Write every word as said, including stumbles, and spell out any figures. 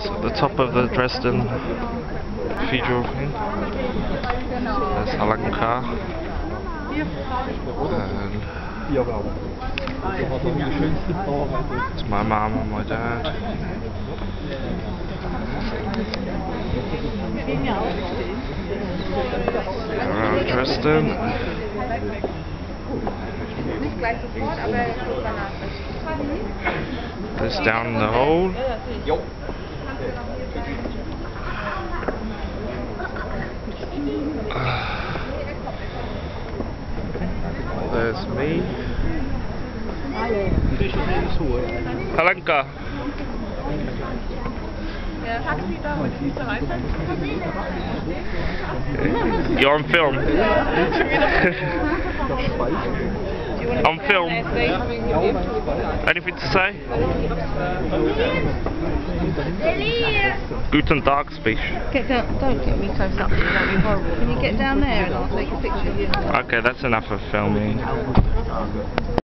at the top of the Dresden cathedral thing. There's Alanka. And it's my mum and my dad. Around Dresden. This down in the hole. There's me. Alanka. You're on film. On film. Anything to say? Guten Tag speech. Get down, don't get me close up, that'd be horrible. Can you get down there and I'll take a picture of you? Okay, that's enough of filming.